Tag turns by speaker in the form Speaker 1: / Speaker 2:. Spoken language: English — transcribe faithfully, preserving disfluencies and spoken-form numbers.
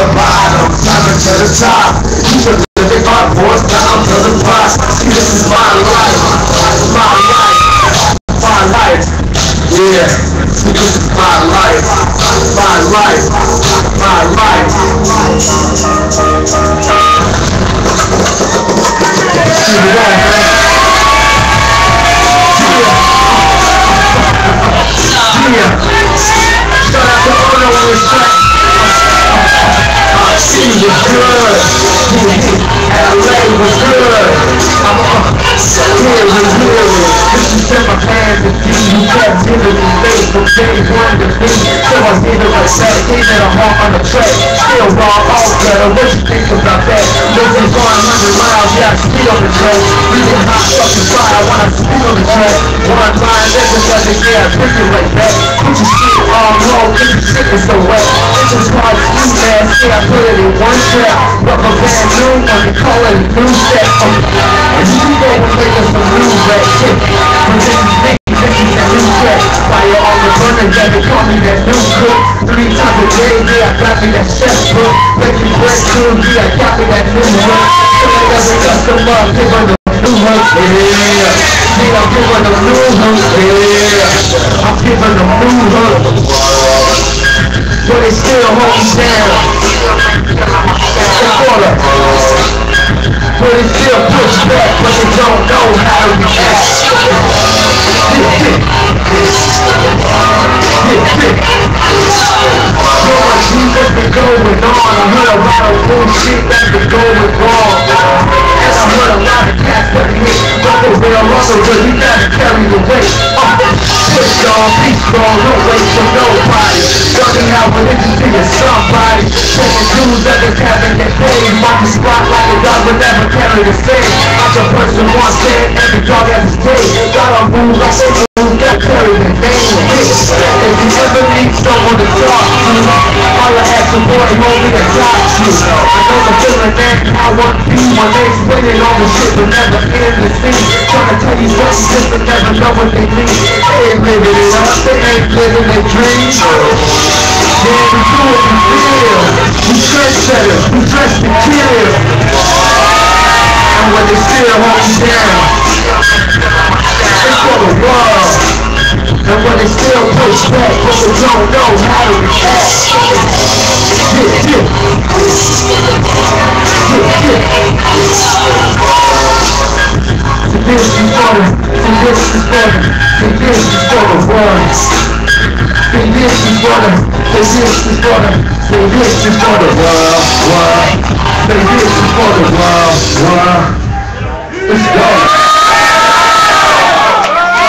Speaker 1: the bottom, climbing to the top. You should live in my voice down to the box. This is my life, my life, my life. Yeah, this is my life, my life, my life. Keep it on, man. Yeah. Shout out to Ono on this track. She was good. L A was good. I'm uh, here with you. This is in my hands and feet. You kept giving me faith from day one to me. So I gave it like that. Gave it a heart on the track. Still raw, all better. What you think about that? Maybe going one hundred miles, yeah, I speed on the track. Breathing hot fucking fire when I speed on the track. One line, every other, yeah, I break it like that. Put your shit all low, get your shit is so wet. It's just hard to do, man. Yeah, I put it in one track. But my band new one, they call it a new step. And you go and make us some new rap shit. But this is me, this is that new track. Fire on the burner, yeah, they call me that new cook. Three times a day, yeah, I got me that chef book. Making bread too, yeah, I got me that new hook. So I got the customer, give her the new hook, yeah. Yeah, I'm giving them new hook, yeah. I'm giving them new hook. But they still hold me down. But they still push back, but they don't know how to react. So much shit that's been going on. I heard a lot of bullshit that's been going wrong. And I heard a lot of cats that hit. But the real muscle, cause you gotta carry the weight. Uh, push y'all, be strong, don't wait for nobody. Learning how religion be to somebody. Taking dudes that is having their pain. Mark the spot like a dog would never carry the same. Like a person once said, every dog has his day. Gotta move like they move, gotta carry the name. If you ever need someone to talk to, all I ask is boy, homie, to talk to. I know the feeling that I want to be. My name's winning all the shit but never in the scene. Trying to tell you something just to never know what they mean. They ain't living it up, they ain't living their dreams. Yeah, we do what we feel. We trendsetters, we dress to kill. And when they still hold you down, it's for the world. And when they still push back, but they don't know how to react. Yeah, yeah. Yeah, yeah. So this is for the, so this is for the, so this is for the world. So this is for the, so this is for the, so this is for the world, world. So this is for the world, world.